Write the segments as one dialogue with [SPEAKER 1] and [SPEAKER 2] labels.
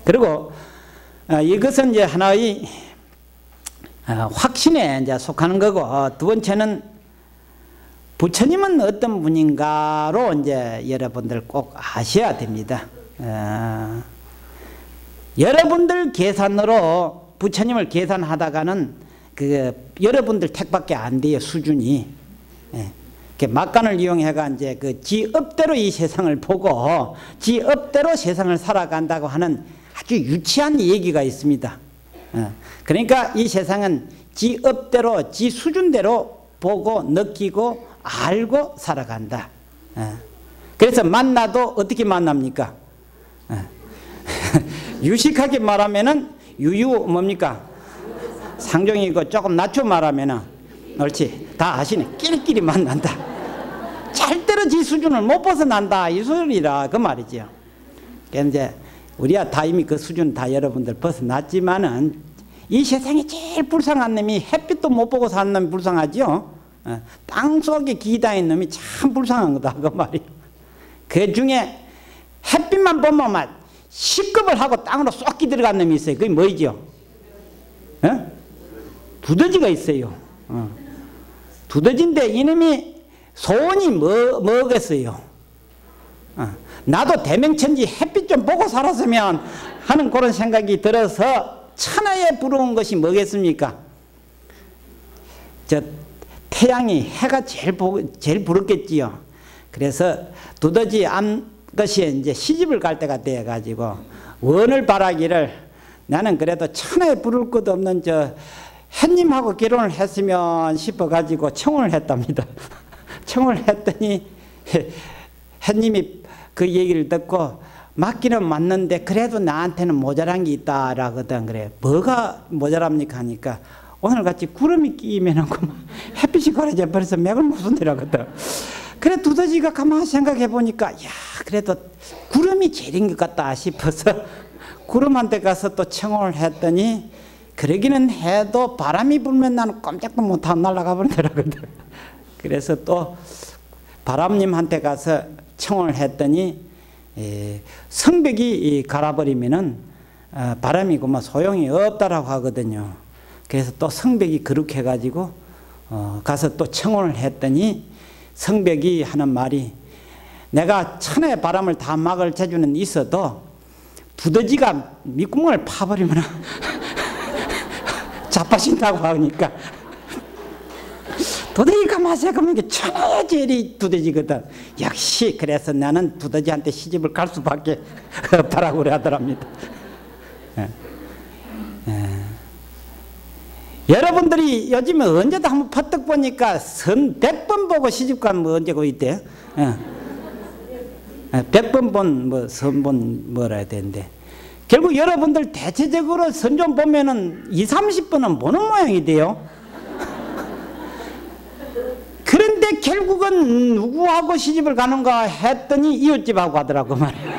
[SPEAKER 1] 그리고 이것은 이제 하나의 확신에 이제 속하는 거고, 두 번째는 부처님은 어떤 분인가로 이제 여러분들 꼭 아셔야 됩니다. 여러분들 계산으로 부처님을 계산하다가는 여러분들 택밖에 안 돼요, 수준이. 막간을 이용해가 이제 지 업대로 이 세상을 보고 지 업대로 세상을 살아간다고 하는 아주 유치한 얘기가 있습니다. 그러니까 이 세상은 지 업대로 지 수준대로 보고 느끼고 알고 살아간다. 그래서 만나도 어떻게 만납니까? 유식하게 말하면은 유유 상종이고, 조금 낮춰 말하면은 옳지, 다 아시네, 끼리끼리 만난다. 절대로 지 수준을 못 벗어난다, 이 소리라 그 말이죠. 그러니까 이제 우리가 다 이미 그 수준 다 여러분들 벗어났지만은 이 세상에 제일 불쌍한 놈이 햇빛도 못 보고 사는 놈이 불쌍하죠. 땅속에 기다인 놈이 참 불쌍한 거다 그 말이에요. 그 중에 햇빛만 보면 막 식겁을 하고 땅으로 쏙 들어간 놈이 있어요. 그게 뭐죠? 두더지가 있어요. 두더지인데 이놈이 소원이 뭐겠어요? 나도 대명천지 햇빛 좀 보고 살았으면 하는 그런 생각이 들어서 천하에 부러운 것이 뭐겠습니까? 태양이, 해가 제일 부럽겠지요. 그래서 두더지 암것이 이제 시집을 갈 때가 되어가지고 원을 바라기를, 나는 그래도 천하에 부를 것 없는 햇님하고 결혼을 했으면 싶어가지고 청혼을 했답니다. 청혼을 했더니 햇님이 그 얘기를 듣고 맞기는 맞는데 그래도 나한테는 모자란 게 있다라거든. 그래, 뭐가 모자랍니까 하니까 오늘같이 구름이 끼면 햇빛이 가려져 버려서 맥을 못 쓴다라거든. 그래, 두더지가 가만히 생각해 보니까, 야, 그래도 구름이 제일인 것 같다 싶어서 구름한테 가서 또 청혼을 했더니, 그러기는 해도 바람이 불면 나는 꼼짝도 못하고 날아가 버리더라거든. 그래서 또 바람님한테 가서 청혼을 했더니 성벽이 갈아버리면은 바람이 그만 소용이 없다라고 하거든요. 그래서 또 성벽이 그렇게 해가지고 가서 또 청혼을 했더니 성벽이 하는 말이, 내가 천하의 바람을 다 막을 재주는 있어도 두더지가 밑구멍을 파버리면 자빠진다고 하니까, 두더지가 맛에 그러면 이게 천하의 제일이 두더지거든. 역시 그래서 나는 두더지한테 시집을 갈 수밖에 없다라고 그래 하더랍니다. 여러분들이 요즘에 언제도 한번 퍼뜩 보니까 100번 보고 시집 가면 뭐 언제고 있대요? 100번 본 선본 뭐라 해야 되는데, 결국 여러분들 대체적으로 선 좀 보면은 20-30번은 보는 모양이 돼요. 그런데 결국은 누구하고 시집을 가는가 했더니 이웃집하고 가더라고 말이에요.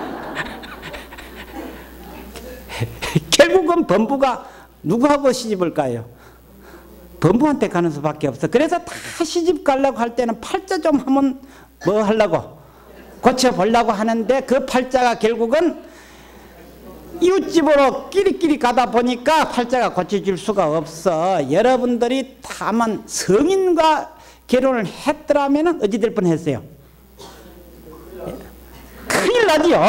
[SPEAKER 1] 결국은 범부가 누구하고 시집을 가요? 범부한테 가는 수밖에 없어. 그래서 다 시집 가려고 할 때는 팔자 좀 한번 뭐 하려고 고쳐보려고 하는데, 그 팔자가 결국은 이웃집으로 끼리끼리 가다 보니까 팔자가 고쳐질 수가 없어. 여러분들이 다만 성인과 결혼을 했더라면 어찌 될 뻔했어요? 큰일 나지요.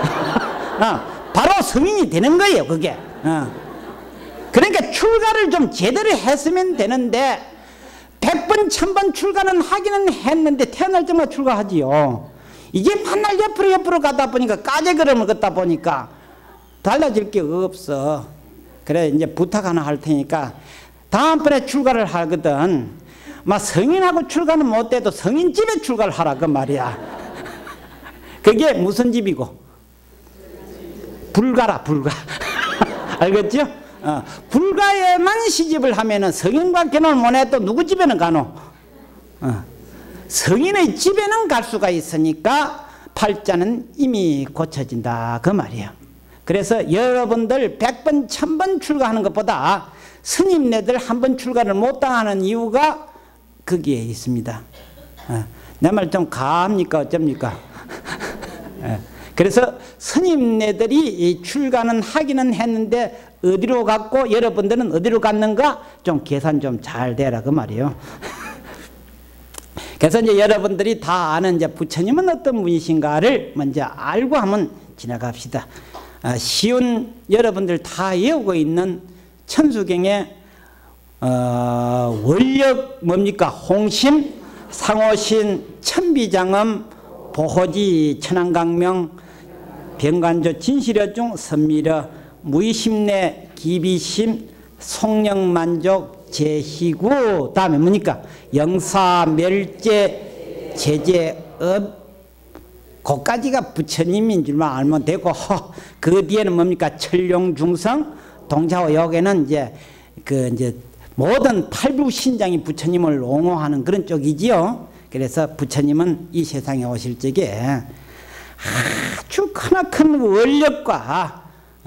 [SPEAKER 1] 바로 성인이 되는 거예요, 그게. 그러니까 출가를 좀 제대로 했으면 되는데 100번 1000번 출가는 하기는 했는데 태어날 때마다 출가하지요. 이게 맨날 옆으로 가다 보니까 까재걸음을 걷다 보니까 달라질 게 없어. 그래, 이제 부탁 하나 할 테니까 다음번에 출가를 하거든, 막 성인하고 출가는 못돼도 성인집에 출가를 하라 그 말이야. 그게 무슨 집이고? 불가라, 불가. 알겠죠? 불가에만 시집을 하면은 성인과 결혼을 못해도 누구 집에는 가노? 성인의 집에는 갈 수가 있으니까 팔자는 이미 고쳐진다 그 말이에요. 그래서 여러분들 100번 1000번 출가하는 것보다 스님네들 한 번 출가를 못 당하는 이유가 거기에 있습니다. 내 말 좀 가합니까 어쩝니까? 그래서 스님네들이 이 출가는 하기는 했는데 어디로 갔고 여러분들은 어디로 갔는가 좀 계산 좀 잘 되라 그 말이에요. 그래서 이제 여러분들이 다 아는 이제 부처님은 어떤 분이신가를 먼저 알고 한번 지나갑시다. 쉬운 여러분들 다 외우고 있는 천수경의 원력 뭡니까? 홍심, 상호신, 천비장엄, 보호지, 천안강명, 병간조, 진실여중, 선미려, 무의심내, 기비심, 속령만족, 제희구. 다음에 뭡니까? 영사, 멸제, 제재업. 그까지가 부처님인 줄만 알면 되고, 그 뒤에는 뭡니까? 천룡중성, 동자호 여기는 이제 이제 모든 팔부신장이 부처님을 옹호하는 그런 쪽이지요. 그래서 부처님은 이 세상에 오실 적에 아주 크나큰 원력과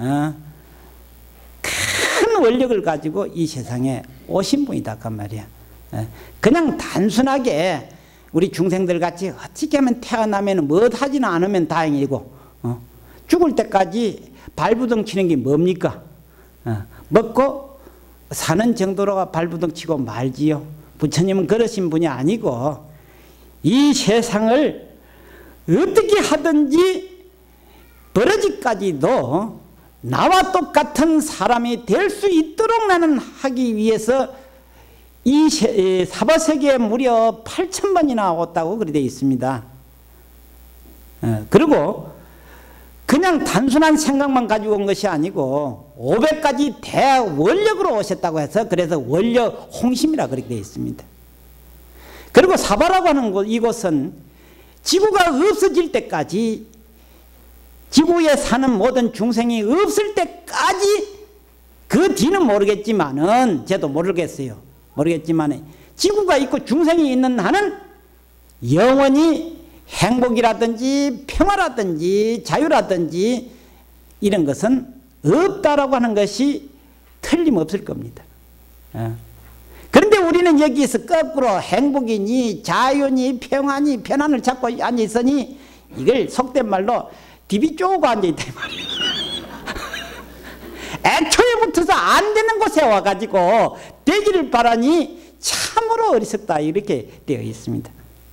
[SPEAKER 1] 큰 원력을 가지고 이 세상에 오신 분이다 그 말이야. 그냥 단순하게 우리 중생들 같이 어떻게 하면 태어나면 뭐 하지는 않으면 다행이고 죽을 때까지 발부둥 치는 게 뭡니까? 먹고 사는 정도로가 발부둥 치고 말지요. 부처님은 그러신 분이 아니고 이 세상을 어떻게 하든지 버러지까지도 나와 똑같은 사람이 될 수 있도록 나는 하기 위해서 이 사바세계에 무려 8,000번이나 왔다고 그렇게 되어 있습니다. 그리고 그냥 단순한 생각만 가지고 온 것이 아니고 500가지 대원력으로 오셨다고 해서 그래서 원력 홍심이라 그렇게 되어 있습니다. 그리고 사바라고 하는 이곳은 지구가 없어질 때까지 지구에 사는 모든 중생이 없을 때까지 그 뒤는 모르겠지만은 저도 모르겠지만 지구가 있고 중생이 있는 한은 영원히 행복이라든지 평화라든지 자유라든지 이런 것은 없다라고 하는 것이 틀림없을 겁니다. 그런데 우리는 여기에서 거꾸로 행복이니 자유니 평화니 편안을 찾고 앉아있으니 이걸 속된 말로 디비 쪼고 앉아있다 말이에요. 애초에 붙어서 안 되는 곳에 와가지고 되기를 바라니 참으로 어리석다 이렇게 되어 있습니다.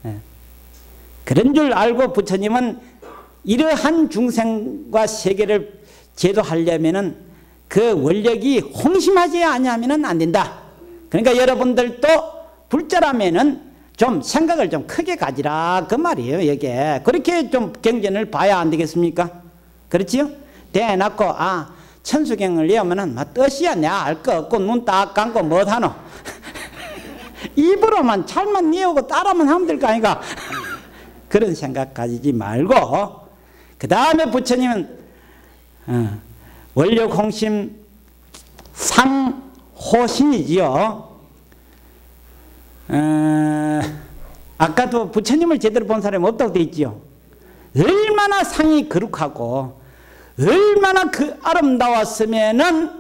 [SPEAKER 1] 그런 줄 알고 부처님은 이러한 중생과 세계를 제도하려면은 그 원력이 홍심하지 아니하면은 안 된다. 그러니까 여러분들도 불자라면은 좀 생각을 좀 크게 가지라 그 말이에요. 여기에 그렇게 좀 경전을 봐야 안 되겠습니까? 그렇지요? 대놓고 천수경을 외우면은 뜻이야 내가 알 거 없고 눈 딱 감고 뭐하노? 입으로만 잘만 외우고 따라만 하면 될 거 아닌가? 그런 생각 가지지 말고 그 다음에 부처님은 원력 홍심 상호신이지요. 아까도 부처님을 제대로 본 사람이 없다고 돼 있지요. 얼마나 상이 거룩하고 얼마나 그 아름다웠으면은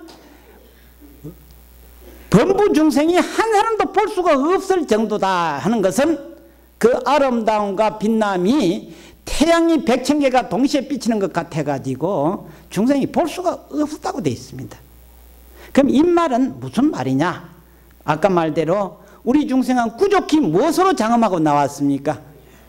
[SPEAKER 1] 범부 중생이 한 사람도 볼 수가 없을 정도다 하는 것은 그 아름다움과 빛남이 태양이 100,000개가 동시에 비치는 것 같아가지고 중생이 볼 수가 없었다고 되어 있습니다. 그럼 이 말은 무슨 말이냐? 아까 말대로 우리 중생은 꾸족히 무엇으로 장엄하고 나왔습니까?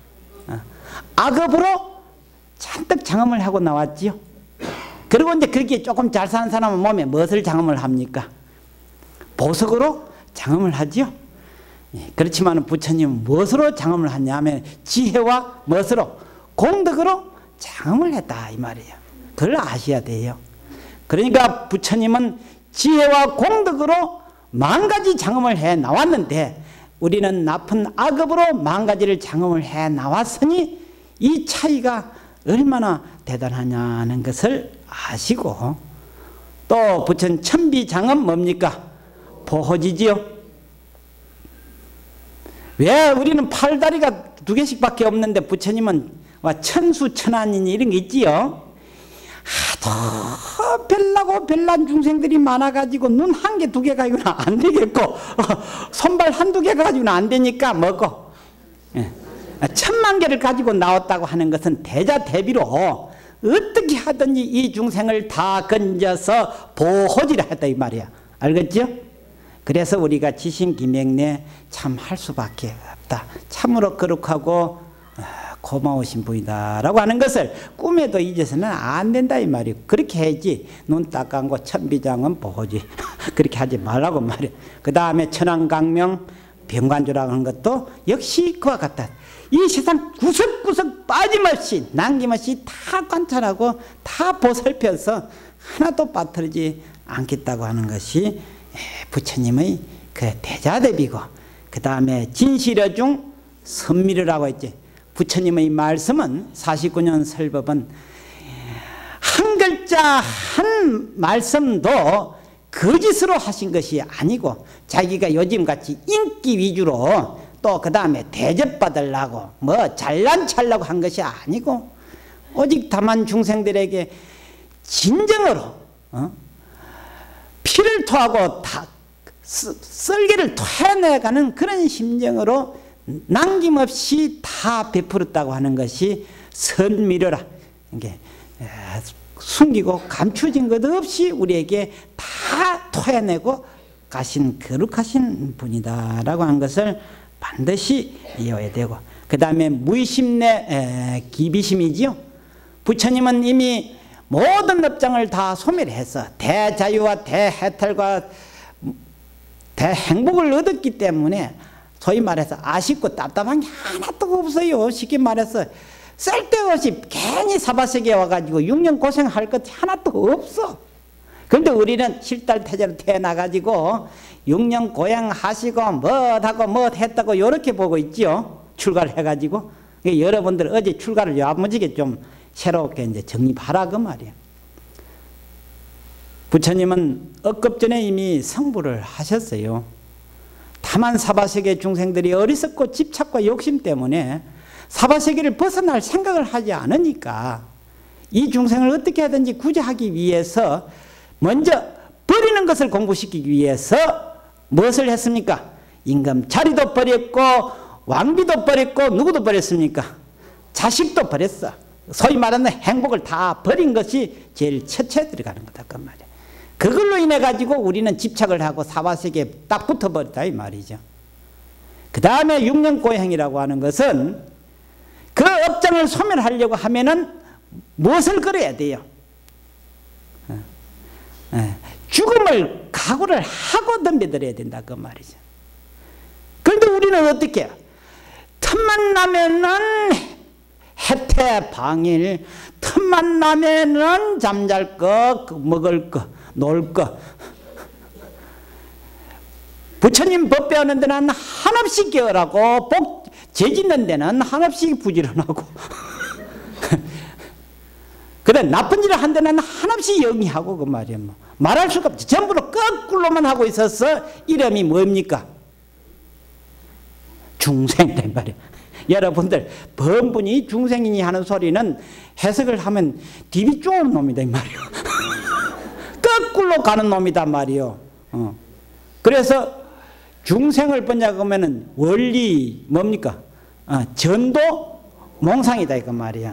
[SPEAKER 1] 악업으로 잔뜩 장엄을 하고 나왔지요. 그리고 이제 그렇게 조금 잘 사는 사람은 몸에 무엇을 장엄을 합니까? 보석으로 장엄을 하지요. 그렇지만 부처님은 무엇으로 장엄을 하냐 하면 지혜와 무엇으로? 공덕으로 장엄을 했다 이 말이에요. 그걸 아셔야 돼요. 그러니까 부처님은 지혜와 공덕으로 10,000가지 장엄을 해 나왔는데 우리는 나쁜 악업으로 10,000가지를 장엄을 해 나왔으니 이 차이가 얼마나 대단하냐는 것을 아시고 또 부처님 천비장엄 뭡니까? 보호지지요. 왜 우리는 팔다리가 2개씩밖에 없는데 부처님은 천수천안이니 이런 게 있지요. 하도 별나고 별난 중생들이 많아가지고 눈 1개 2개 가지고는 안 되겠고 손발 1-2개 가지고는 안 되니까 뭐고 10,000,000개를 가지고 나왔다고 하는 것은 대자대비로 어떻게 하든지 이 중생을 다 건져서 보호지를 했다 이 말이야. 알겠죠? 그래서 우리가 지신기명내 참 할 수밖에 없다. 참으로 거룩하고 고마우신 분이다 라고 하는 것을 꿈에도 잊어서는 안 된다 이 말이에요. 그렇게 해야지. 눈 딱 감고 천비장은 보호지 그렇게 하지 말라고 말이에요. 그 다음에 천왕강명 병관조라고 하는 것도 역시 그와 같다. 이 세상 구석구석 빠짐없이 남김없이 다 관찰하고 다 보살펴서 하나도 빠뜨리지 않겠다고 하는 것이 부처님의 그 대자대비고, 그 다음에 진실여중 선미르라고 했지. 부처님의 말씀은 49년 설법은 한 글자 한 말씀도 거짓으로 하신 것이 아니고, 자기가 요즘같이 인기 위주로 또 그 다음에 대접받으려고 뭐 잘난 찰라고 한 것이 아니고, 오직 다만 중생들에게 진정으로 피를 토하고 다 썰기를 토해내가는 그런 심정으로 남김없이 다 베풀었다고 하는 것이 선미르라. 이게 숨기고 감추진 것 없이 우리에게 다 토해내고 가신 거룩하신 분이다라고 한 것을 반드시 이해해야 되고, 그 다음에 무의심내 기비심이지요. 부처님은 이미 모든 업장을 다 소멸해서 대자유와 대해탈과 대행복을 얻었기 때문에 소위 말해서 아쉽고 답답한 게 하나도 없어요. 쉽게 말해서 쓸데없이 괜히 사바세계에 와가지고 6년 고생할 것 하나도 없어. 그런데 우리는 실달태자로 태어나가지고 6년 고생하시고 뭐하고 뭐 했다고 이렇게 보고 있지요. 출가를 해가지고. 여러분들 어제 출가를 야무지게 좀 새롭게 이제 정립하라 그 말이에요. 부처님은 억겁전에 이미 성불을 하셨어요. 다만 사바세계 중생들이 어리석고 집착과 욕심 때문에 사바세계를 벗어날 생각을 하지 않으니까 이 중생을 어떻게 하든지 구제하기 위해서 먼저 버리는 것을 공부시키기 위해서 무엇을 했습니까? 임금 자리도 버렸고 왕비도 버렸고 누구도 버렸습니까? 자식도 버렸어. 소위 말하는 행복을 다 버린 것이 제일 첫째 들어가는 거다 그 말이야. 그걸로 인해 가지고 우리는 집착을 하고 사바세계에 딱 붙어버렸다 이 말이죠. 그 다음에 6년 고행이라고 하는 것은 그 업장을 소멸하려고 하면은 무엇을 걸어야 돼요? 죽음을 각오를 하고 덤벼들어야 된다 그 말이죠. 그런데 우리는 어떻게 해요? 틈만 나면은 해태방일, 틈만 나면은 잠잘 거, 먹을 거, 놀 거. 부처님 법 배우는 데는 한없이 게으르고 복 재짓는 데는 한없이 부지런하고 그래 나쁜 일을 한 데는 한없이 영리하고 그 말이에요. 뭐. 말할 수가 없지. 전부로 거꾸로만 하고 있어서 이름이 뭡니까? 중생이란 말이에요. 여러분들 범분이 중생이니 하는 소리는 해석을 하면 딥이 쪼는 놈이다 이 말이에요. 거꾸로 가는 놈이다 말이에요. 그래서 중생을 번역하고 하면은 원리 뭡니까? 전도 몽상이다 이거 말이야.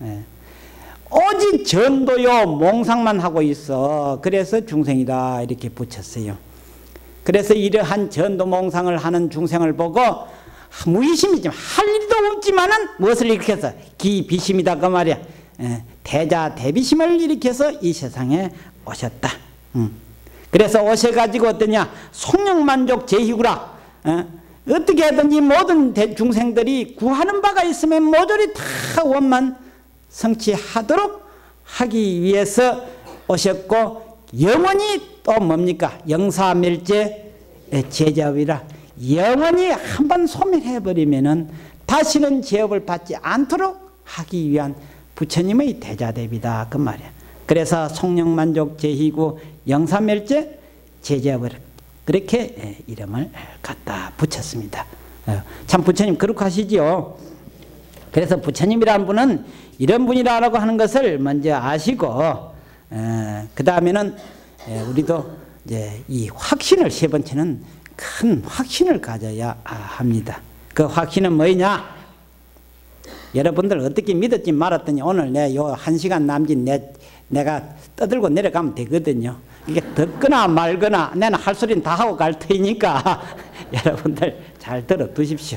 [SPEAKER 1] 오직 전도요 몽상만 하고 있어. 그래서 중생이다 이렇게 붙였어요. 그래서 이러한 전도 몽상을 하는 중생을 보고 무의심이지만 할 일도 없지만은 무엇을 일으켜서 기비심이다 그 말이야. 대자 대비심을 일으켜서 이 세상에 오셨다. 그래서 오셔가지고 어떠냐? 속력만족 제희구라. 어떻게 하든지 모든 중생들이 구하는 바가 있으면 모조리 다 원만 성취하도록 하기 위해서 오셨고, 영원히 또 뭡니까? 영사멸제 제자위라. 영원히 한번 소멸해버리면은 다시는 제업을 받지 않도록 하기 위한 부처님의 대자대비다 그 말이야. 그래서 속력만족 제희구 영사멸제 제자위라 그렇게 이름을 갖다 붙였습니다. 참 부처님 거룩하시지요. 그래서 부처님이라는 분은 이런 분이라고 하는 것을 먼저 아시고, 그 다음에는 우리도 이제 이 확신을 세 번째는 큰 확신을 가져야 합니다. 그 확신은 뭐냐? 여러분들 어떻게 믿었지 말았더니 오늘 내 요 1시간 남짓 내가 떠들고 내려가면 되거든요. 이게 듣거나 말거나 내는 할 소리는 다 하고 갈 테니까 여러분들 잘 들어두십시오.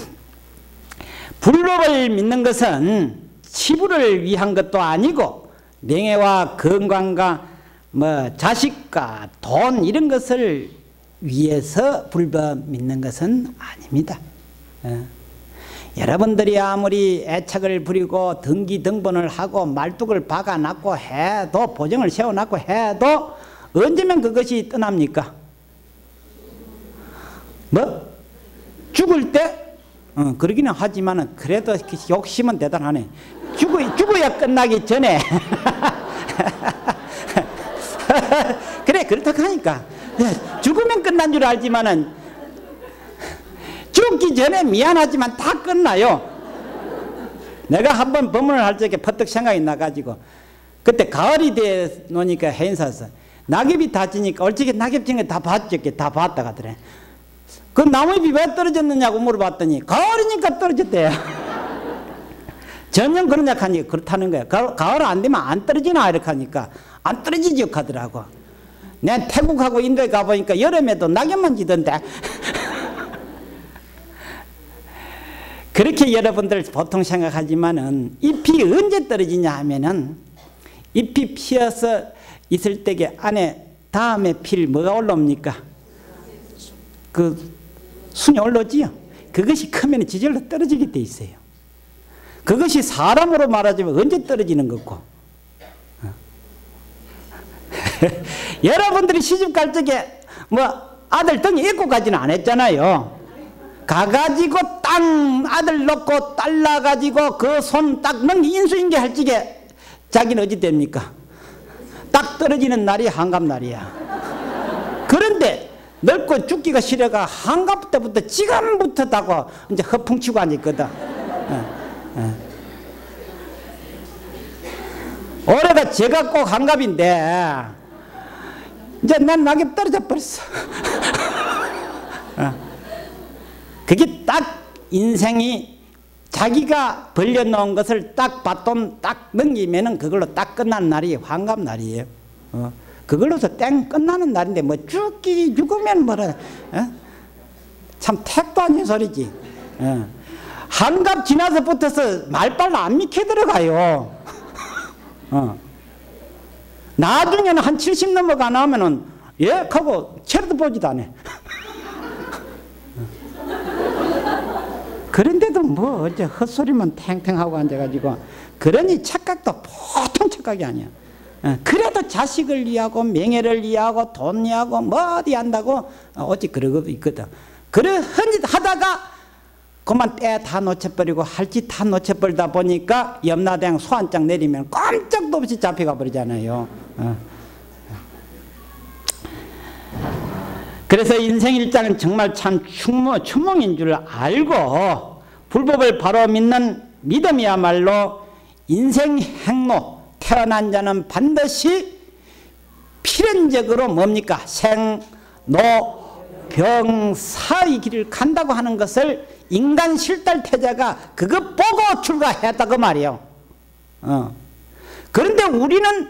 [SPEAKER 1] 불법을 믿는 것은 치부를 위한 것도 아니고 명예와 건강과 자식과 돈 이런 것을 위해서 불법 믿는 것은 아닙니다. 여러분들이 아무리 애착을 부리고 등기등본을 하고 말뚝을 박아놨고 해도 보증을 세워놨고 해도 언제면 그것이 떠납니까? 죽을 때? 그러기는 하지만 그래도 욕심은 대단하네. 죽어야 끝나기 전에 그래 그렇다고 하니까 죽으면 끝난 줄 알지만은 죽기 전에 미안하지만 다 끝나요. 내가 한번 법문을 할 적에 퍼뜩 생각이 나가지고 그때 가을이 돼 놓으니까 해인사서 낙엽이 다 지니까 얼찍이 낙엽 진 거 다 봤죠. 다 봤다 가더래. 그 나무잎이 왜 떨어졌느냐고 물어봤더니 가을이니까 떨어졌대요. 전혀 그러냐 하니까 그렇다는 거야. 가을 안 되면 안 떨어지나 이렇게 하니까 안 떨어지죠 하더라고. 내가 태국하고 인도에 가보니까 여름에도 낙엽만 지던데. 그렇게 여러분들 보통 생각하지만은 잎이 언제 떨어지냐 하면은 잎이 피어서 있을 때에 안에 다음에 필 뭐가 올라옵니까? 그 순이 올라오지요. 그것이 크면 지절로 떨어지게 돼 있어요. 그것이 사람으로 말하자면 언제 떨어지는 거고. 여러분들이 시집 갈 적에 아들 등에 입고 가지는 안 했잖아요. 가가지고 땅 아들 넣고 딸 낳아가지고 그 손 딱 넘기 인수인계 할 적에 자기는 어찌 됩니까? 딱 떨어지는 날이 한갑날이야. 그런데 늙고 죽기가 싫어가 한갑 때부터 지금부터 다고 이제 허풍치고 앉았거든. 올해가 제가 꼭 한갑인데 이제 난 낙엽 떨어져 버렸어. 그게 딱 인생이 자기가 벌려놓은 것을 딱 바톤 딱 넘기면은 그걸로 딱 끝나는 날이 환갑날이에요. 그걸로서 땡 끝나는 날인데 죽으면 뭐라 참 택도 아닌 소리지. 한갑 지나서 붙어서 말빨 안 미켜 들어가요. 나중에는 한 70 넘어가 나오면은 예? 하고 채도 보지도 않아. 그런데도 어째 헛소리만 탱탱하고 앉아가지고 그러니 착각도 보통 착각이 아니야. 그래도 자식을 위하고 명예를 위하고 돈 위하고 어디 한다고 어찌 그러고 있거든. 그래 하다가 그만 때 다 놓쳐버리고 할 짓 다 놓쳐버리다 보니까 염라대왕 소환장 내리면 깜짝도 없이 잡혀가 버리잖아요. 그래서 인생 일장은 정말 참 추몽인 줄 알고 불법을 바로 믿는 믿음이야말로 인생 행로 태어난 자는 반드시 필연적으로 뭡니까? 생, 노, 병, 사의 길을 간다고 하는 것을 인간 실달태자가 그거 보고 출가했다고 말이에요. 그런데 우리는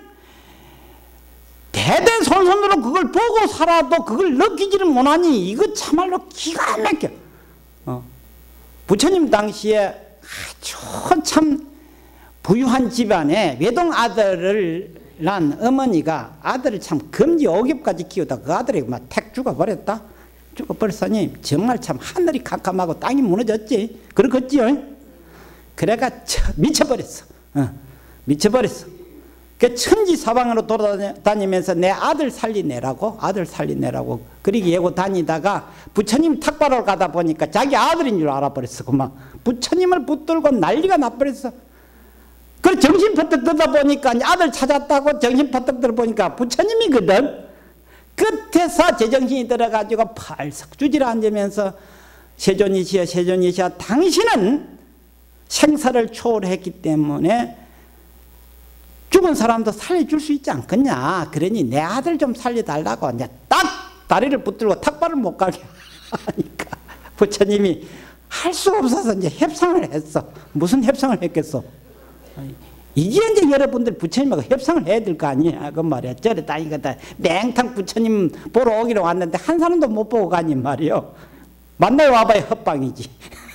[SPEAKER 1] 대대손손으로 그걸 보고 살아도 그걸 느끼지를 못하니 이거 참말로 기가 막혀. 부처님 당시에 아주 참 부유한 집안에 외동 아들을 낳은 어머니가 아들을 참 금지 5겹까지 키우다 그 아들이 막 택 죽어버렸다. 죽어버렸으니 정말 참 하늘이 캄캄하고 땅이 무너졌지. 그렇겠지요. 그래가 미쳐버렸어. 미쳐버렸어. 그 천지사방으로 돌아다니면서 내 아들 살리내라고 그리고 예고 다니다가 부처님 탁발을 가다 보니까 자기 아들인 줄 알아버렸어. 그만 부처님을 붙들고 난리가 나버렸어. 그래 정신 퍼뜩 들다 보니까 아들 찾았다고 정신 퍼뜩 들어보니까 부처님이거든. 끝에서 제정신이 들어가지고 팔썩 주지를 앉으면서 세존이시여 세존이시여 당신은 생사를 초월했기 때문에 죽은 사람도 살려줄 수 있지 않겠냐. 그러니 내 아들 좀 살려달라고 이제 딱 다리를 붙들고 탁발을 못 가게 하니까 부처님이 할 수 없어서 이제 협상을 했어. 무슨 협상을 했겠어? 이제 여러분들 부처님하고 협상을 해야 될 거 아니야. 그 말이야. 저래 다니거든. 맹탕 부처님 보러 오기로 왔는데 한 사람도 못 보고 가니 말이요. 만나러 와봐야 헛방이지.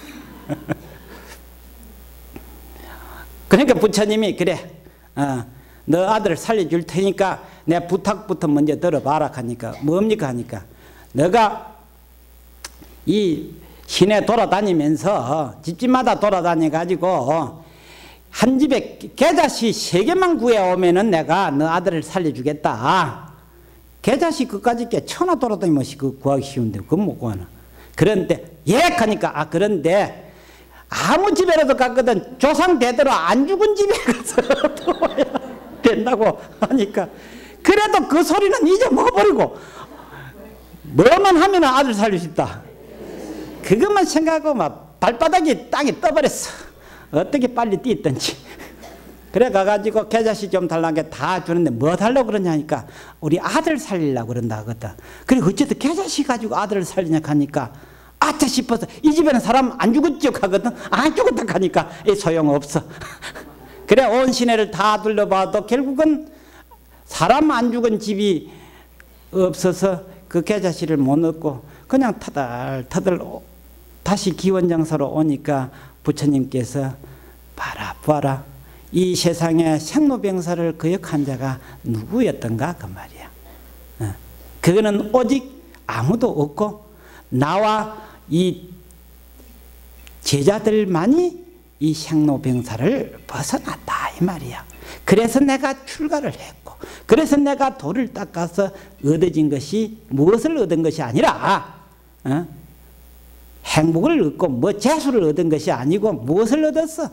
[SPEAKER 1] 그러니까 부처님이 그래. 너 아들을 살려줄 테니까 내 부탁부터 먼저 들어봐라 하니까 뭡니까 하니까 너가 이 시내 돌아다니면서 집집마다 돌아다녀 가지고 한 집에 계자씨 3개만 구해오면은 내가 너 아들을 살려주겠다. 계자씨 그까짓 게 천하 돌아다니면 그 구하기 쉬운데 그건 못 구하나. 그런데 예 하니까 그런데 아무 집에라도 갔거든 조상 대대로 안 죽은 집에 가서 도와야 된다고 하니까 그래도 그 소리는 잊어먹어버리고 뭐만 하면 아들 살릴 수 있다. 그것만 생각하고 막 발바닥이 땅에 떠버렸어. 어떻게 빨리 뛰었던지. 그래 가가지고 계자씨 좀 달라는 게 다 주는데 뭐 달라고 그러냐니까 우리 아들 살리려고 그런다 하거든. 그래 어쨌든 계자씨 가지고 아들을 살리냐 하니까 아차 싶어서 이 집에는 사람 안 죽었죠 하거든. 안 죽었다 하니까 소용없어. 그래 온 시내를 다 둘러봐도 결국은 사람 안 죽은 집이 없어서 그 계자씨를 못 얻고 그냥 터덜터덜 다시 기원장소로 오니까 부처님께서 봐라 이 세상에 생로병사를 거역한 자가 누구였던가 그 말이야. 그거는 오직 아무도 없고 나와 이 제자들만이 이 생로병사를 벗어났다 이 말이야. 그래서 내가 출가를 했고 그래서 내가 돌을 닦아서 얻어진 것이 무엇을 얻은 것이 아니라 행복을 얻고 뭐 재수를 얻은 것이 아니고 무엇을 얻었어?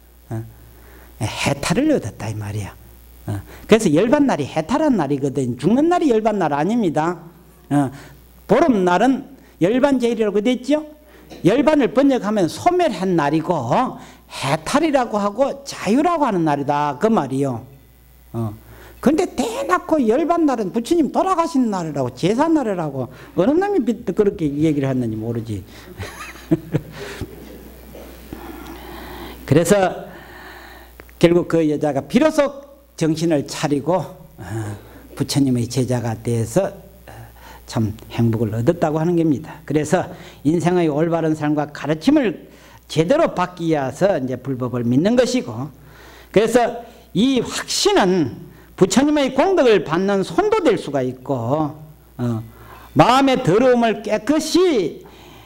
[SPEAKER 1] 해탈을 얻었다 이 말이야. 그래서 열반날이 해탈한 날이거든. 죽는 날이 열반날 아닙니다. 보름날은 열반제일이라고 됐죠. 열반을 번역하면 소멸한 날이고 해탈이라고 하고 자유라고 하는 날이다 그 말이요. 근데 대놓고 열반날은 부처님 돌아가신 날이라고 제사날이라고 어느 놈이 그렇게 얘기를 했는지 모르지. 그래서 결국 그 여자가 비로소 정신을 차리고 부처님의 제자가 돼서 참 행복을 얻었다고 하는 겁니다. 그래서 인생의 올바른 삶과 가르침을 제대로 받기 위해서 이제 불법을 믿는 것이고, 그래서 이 확신은 부처님의 공덕을 받는 손도 될 수가 있고, 마음의 더러움을 깨끗이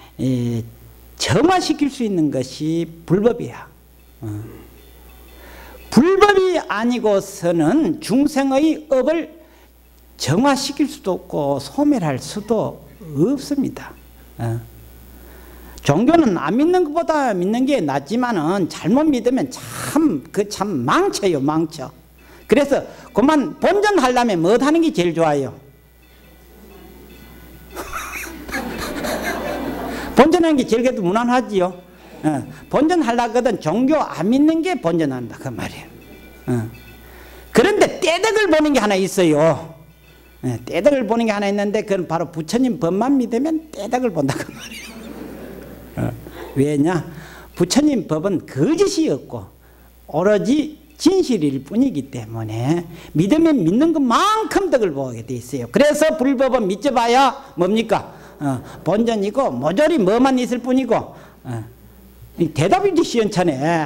[SPEAKER 1] 정화시킬 수 있는 것이 불법이야. 불법이 아니고서는 중생의 업을 정화시킬 수도 없고 소멸할 수도 없습니다. 종교는 안 믿는 것보다 믿는 게 낫지만은 잘못 믿으면 참 망쳐요, 망쳐. 그래서 그만 본전하려면 뭐 하는 게 제일 좋아요? 본전하는 게 제일 그래도 무난하지요. 본전하려거든 종교 안 믿는 게 본전한다 그 말이에요. 그런데 떼덕을 보는 게 하나 있어요. 떼덕을 보는 게 하나 있는데 그건 바로 부처님 법만 믿으면 떼덕을 본다 그 말이에요. 왜냐? 부처님 법은 거짓이 없고 오로지 진실일 뿐이기 때문에 믿으면 믿는 것만큼 덕을 보게 돼 있어요. 그래서 불법은 믿어봐야 뭡니까? 본전이고 모조리 뭐만 있을 뿐이고 대답이지 시원찮네.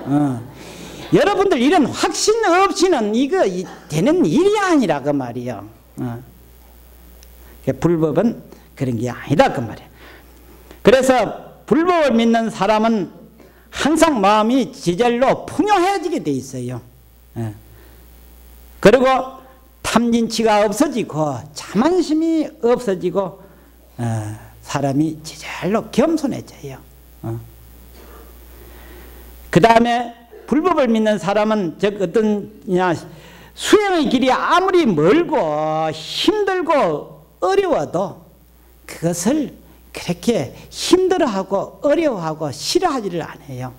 [SPEAKER 1] 여러분들 이런 확신 없이는 이거 되는 일이 아니라 그 말이에요. 불법은 그런 게 아니다 그 말이에요. 그래서 불법을 믿는 사람은 항상 마음이 지절로 풍요해지게 돼 있어요. 그리고 탐진치가 없어지고 자만심이 없어지고 사람이 지절로 겸손해져요. 그 다음에 불법을 믿는 사람은 즉 어떠냐, 수행의 길이 아무리 멀고 힘들고 어려워도 그것을 그렇게 힘들어하고 어려워하고 싫어하지를 않아요.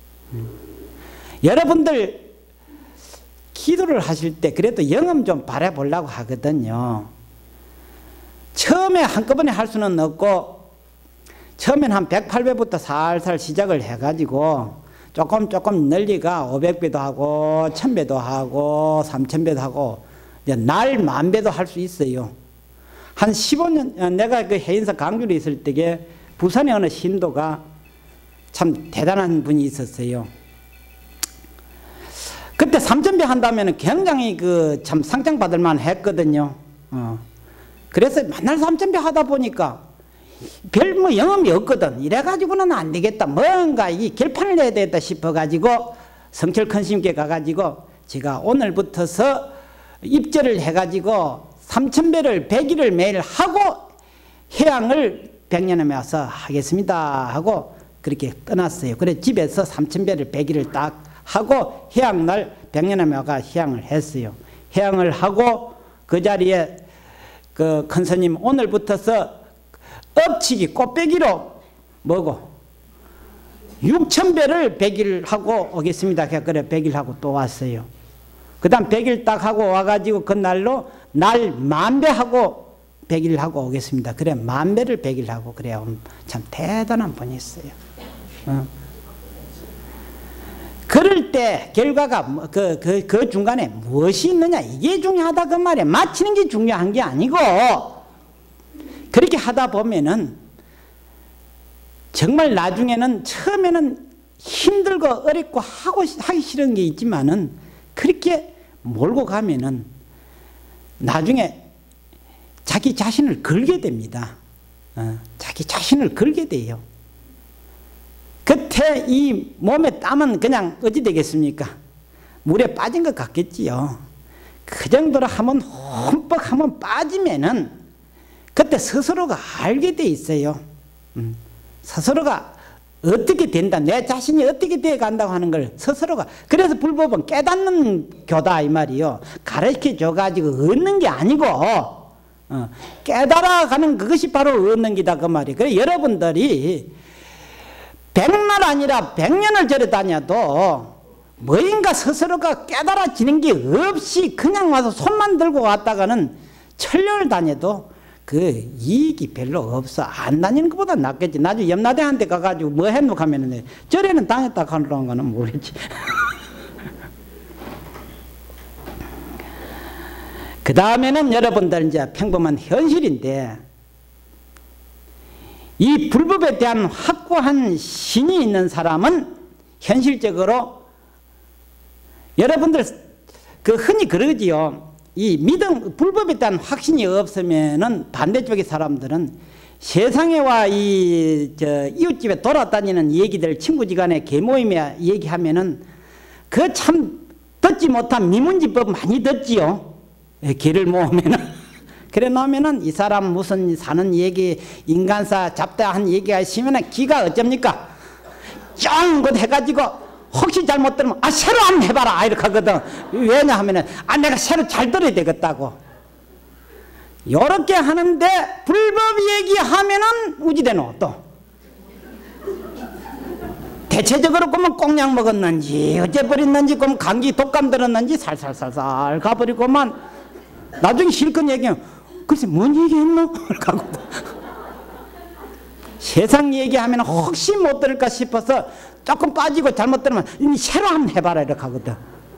[SPEAKER 1] 여러분들 기도를 하실 때 그래도 영험 좀 바라보려고 하거든요. 처음에 한꺼번에 할 수는 없고 처음엔 한 108배부터 살살 시작을 해가지고 조금 늘리가 500배도 하고 1000배도 하고 3000배도 하고 이제 날 10,000배도 할 수 있어요. 한 15년 내가 그 해인사 강주에 있을 때에 부산의 어느 신도가 참 대단한 분이 있었어요. 그때 3000배 한다면 굉장히 그 참 상장 받을 만 했거든요. 그래서 맨날 3000배 하다 보니까 별 뭐 영업이 없거든. 이래가지고는 안 되겠다. 뭔가 이 결판을 내야 되겠다 싶어가지고 성철 큰 스님께 가가지고 제가 오늘부터서 입절을 해가지고 3000배를 100일을 매일 하고 해양을 100년에 와서 하겠습니다 하고 그렇게 떠났어요. 그래 집에서 3000배를 100일을 딱 하고 해양날 100년에 와가 해양을 했어요. 해양을 하고 그 자리에 그 큰 스님 오늘부터서 엎치기 꽃배기로 뭐고 6000배를 100일 하고 오겠습니다. 그래 100일 하고 또 왔어요. 그 다음 100일 딱 하고 와가지고 그날로 날 10,000배 하고 100일 하고 오겠습니다. 그래 10,000배를 100일 하고 그래야 참 대단한 분이 있어요. 그럴 때 결과가 그 중간에 무엇이 있느냐 이게 중요하다 그 말이야. 마치는 게 중요한 게 아니고 그렇게 하다 보면은 정말 나중에는 처음에는 힘들고 어렵고 하기 싫은 게 있지만은 그렇게 몰고 가면은 나중에 자기 자신을 걸게 됩니다. 자기 자신을 걸게 돼요. 그때 이 몸에 땀은 그냥 어찌 되겠습니까? 물에 빠진 것 같겠지요. 그 정도로 한번 흠뻑 한번 빠지면은 그때 스스로가 알게 돼 있어요. 스스로가 어떻게 된다, 내 자신이 어떻게 돼 간다고 하는 걸 스스로가. 그래서 불법은 깨닫는 교다 이 말이요. 가르쳐 줘가지고 얻는 게 아니고 깨달아가는 그것이 바로 얻는 기다 그 말이에요. 그래 여러분들이 100날 아니라 100년을 절에 다녀도 뭐인가 스스로가 깨달아지는 게 없이 그냥 와서 손만 들고 왔다가는 천년을 다녀도 그 이익이 별로 없어. 안 다니는 것보다 낫겠지. 나중에 염라대한테 가가지고 뭐 했노 하면은 절에는 다녔다 하는 거는 모르겠지. 그 다음에는 여러분들 이제 평범한 현실인데 이 불법에 대한 확고한 신이 있는 사람은 현실적으로 여러분들 그 흔히 그러지요. 이 믿음 불법에 대한 확신이 없으면은 반대쪽의 사람들은 세상에와 이웃집에 돌아다니는 얘기들 친구지간에 개모임에 얘기하면은 그 참 듣지 못한 미문지법 많이 듣지요. 개를 모으면은. 그래 놓으면은 이 사람 무슨 사는 얘기 인간사 잡다한 얘기가 있으면은 기가 어쩝니까? 쫑긋 해가지고 혹시 잘못 들으면 아 새로 한번 해봐라 이렇게 하거든. 왜냐 하면은 아 내가 새로 잘 들어야 되겠다고 요렇게 하는데 불법 얘기하면은 우지대노. 또 대체적으로 그러면 꽁약 먹었는지 어째 버렸는지 그럼 감기 독감 들었는지 살살살살 가버리고만 나중에 실컷 얘기하면 글쎄 뭔 얘기했노? 세상 얘기하면 혹시 못 들을까 싶어서 조금 빠지고 잘못 들으면 새로 한번 해봐라 이렇게 하거든.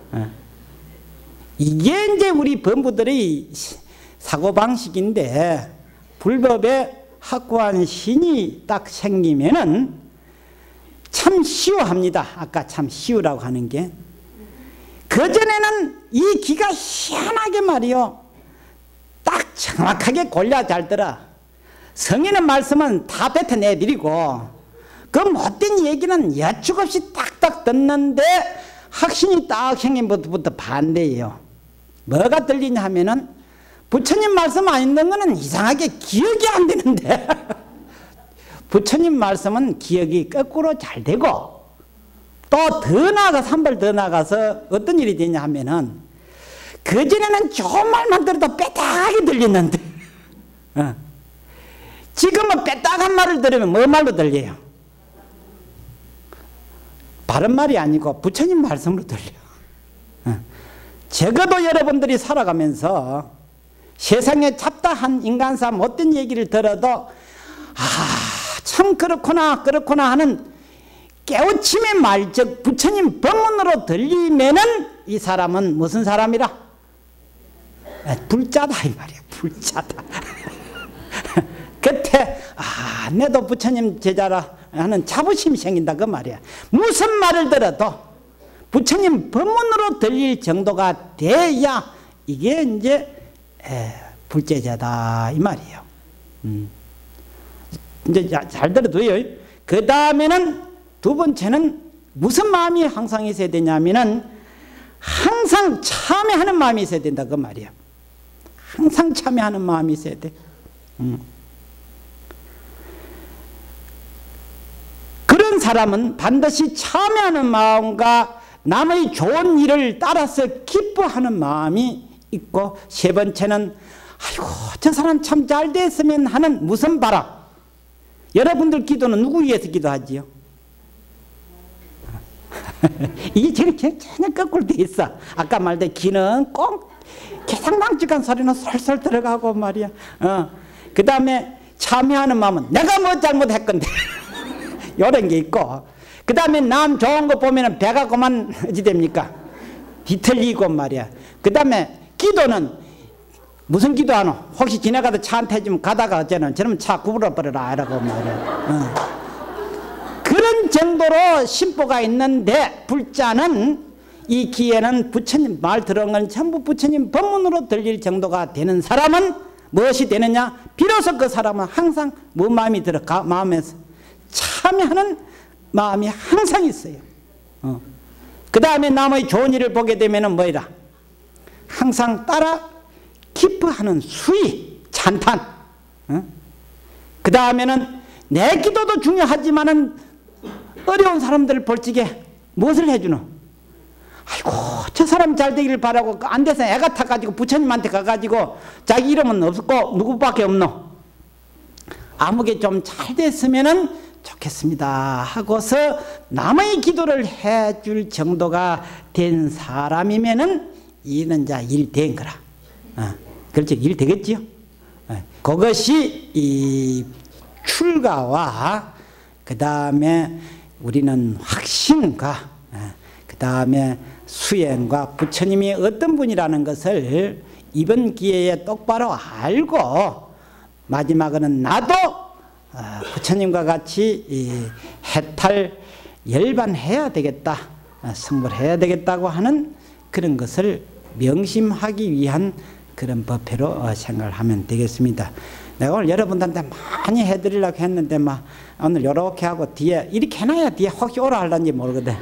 [SPEAKER 1] 이게 이제 우리 범부들의 사고방식인데 불법에 확고한 신이 딱 생기면은 참 쉬워합니다. 아까 참 쉬우라고 하는 게 그전에는 이 기가 희한하게 말이요 딱 정확하게 골라 잘 들어. 성인의 말씀은 다 뱉어내드리고 그 못된 얘기는 여축 없이 딱딱 듣는데 확신이 딱 생긴 것부터 반대예요. 뭐가 들리냐 하면은 부처님 말씀 안 있는 거는 이상하게 기억이 안 되는데 부처님 말씀은 기억이 거꾸로 잘 되고 또 더 나아가서 한 발 더 나가서 어떤 일이 되냐 하면은 그전에는 좋은 말만 들어도 빼딱하게 들렸는데 지금은 빼딱한 말을 들으면 뭐 말로 들려요? 바른 말이 아니고 부처님 말씀으로 들려요. 적어도 여러분들이 살아가면서 세상에 잡다한 인간사 못된 얘기를 들어도 아 참 그렇구나 그렇구나 하는 깨우침의 말, 즉 부처님 법문으로 들리면은 이 사람은 무슨 사람이라? 불자다 이 말이야. 불자다. 그때 내도 부처님 제자라 하는 자부심이 생긴다 그 말이야. 무슨 말을 들어도 부처님 법문으로 들릴 정도가 돼야 이게 이제 불제자다 이 말이에요. 이제 잘 들어둬요. 그 다음에는 두 번째는 무슨 마음이 항상 있어야 되냐면은 항상 참여하는 마음이 있어야 된다 그 말이에요. 항상 참여하는 마음이 있어야 돼. 그런 사람은 반드시 참여하는 마음과 남의 좋은 일을 따라서 기뻐하는 마음이 있고, 세 번째는 아이고 저 사람 참 잘 됐으면 하는 무슨 바람. 여러분들 기도는 누구 위해서 기도하지요? 이게 저렇게 전혀 거꾸로 돼 있어. 아까 말대 기는 꼭 개상망측한 소리는 솔솔 들어가고 말이야. 그 다음에 참여하는 마음은 내가 뭐 잘못했건데 이런 게 있고, 그 다음에 남 좋은 거 보면 배가 그만 어찌 됩니까? 뒤틀리고 말이야. 그 다음에 기도는 무슨 기도하노? 혹시 지나가다 차 한 대 좀 가다가 어쩌는 저러면 차 구부러 버려라 이라고 말이야. 그런 정도로 심보가 있는데, 불자는 이 기회는 부처님 말 들은 건 전부 부처님 법문으로 들릴 정도가 되는 사람은 무엇이 되느냐? 비로소 그 사람은 항상 뭐 마음이 들어? 마음에서 참여하는 마음이 항상 있어요. 그 다음에 남의 좋은 일을 보게 되면 뭐이라? 항상 따라 기뻐하는 수위, 찬탄. 그 다음에는 내 기도도 중요하지만은 어려운 사람들을 볼 적에 무엇을 해주노? 아이고 저 사람 잘 되기를 바라고 안 돼서 애가 타가지고 부처님한테 가가지고 자기 이름은 없고 누구밖에 없노? 아무게 좀 잘 됐으면은 좋겠습니다 하고서 남의 기도를 해줄 정도가 된 사람이면은 이는 자 일 된 거라. 그렇죠. 일 되겠지요. 그것이 이 출가와 그 다음에 우리는 확신과 그 다음에 수행과 부처님이 어떤 분이라는 것을 이번 기회에 똑바로 알고, 마지막으로는 나도 부처님과 같이 해탈 열반해야 되겠다, 성불해야 되겠다고 하는 그런 것을 명심하기 위한 그런 법회로 생각을 하면 되겠습니다. 내가 오늘 여러분들한테 많이 해드리려고 했는데 오늘 이렇게 하고 뒤에 이렇게 해놔야 뒤에 혹시 오라 할란지 모르거든.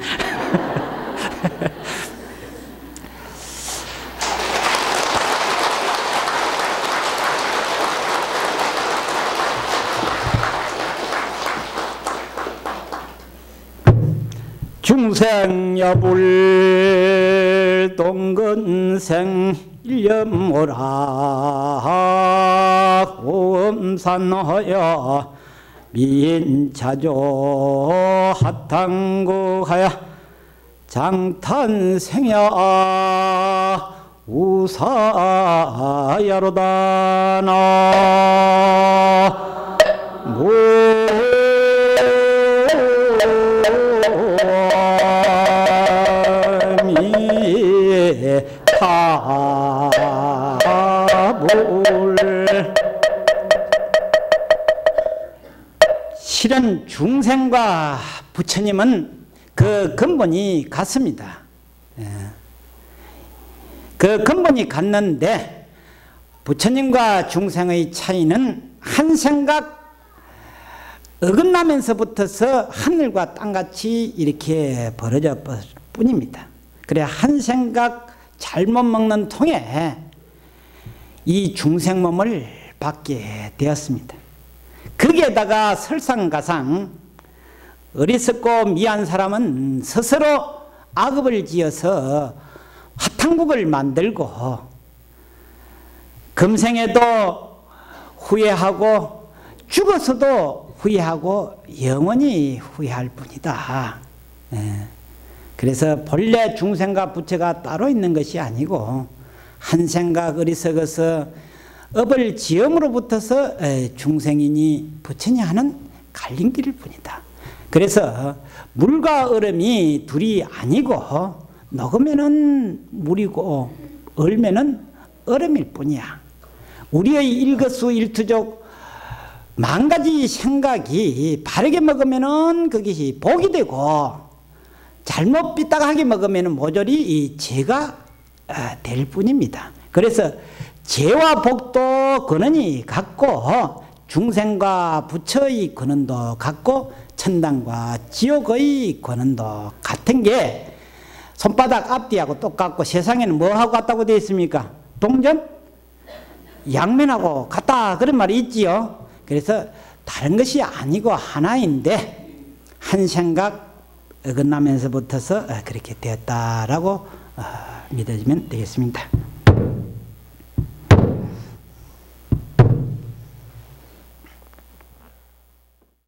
[SPEAKER 1] 중생여불 동근생 일념오라 옴산하여 민자조 하탕구하여 장탄생야 우사야로다나 실은 중생과 부처님은 그 근본이 같습니다. 그 근본이 같는데 부처님과 중생의 차이는 한 생각 어긋나면서부터서 하늘과 땅같이 이렇게 벌어져 뿐입니다. 그래 한 생각 잘못 먹는 통에 이 중생 몸을 받게 되었습니다. 거기에다가 설상가상 어리석고 미한 사람은 스스로 악업을 지어서 화탕국을 만들고 금생에도 후회하고 죽어서도 후회하고 영원히 후회할 뿐이다. 그래서 본래 중생과 부처가 따로 있는 것이 아니고 한 생각 어리석어서 업을 지음으로부터서 중생이니 부처니 하는 갈린 길일 뿐이다. 그래서 물과 얼음이 둘이 아니고 녹으면은 물이고 얼면은 얼음일 뿐이야. 우리의 일거수일투족 만 가지 생각이 바르게 먹으면은 그것이 복이 되고 잘못 삐딱하게 먹으면은 모조리 이 죄가 될 뿐입니다. 그래서 죄와 복도 근원이 같고 중생과 부처의 근원도 같고 천당과 지옥의 근원도 같은 게 손바닥 앞뒤하고 똑같고 세상에는 뭐하고 같다고 되어 있습니까? 동전? 양면하고 같다 그런 말이 있지요. 그래서 다른 것이 아니고 하나인데 한 생각 어긋나면서부터서 그렇게 되었다라고 믿어지면 되겠습니다.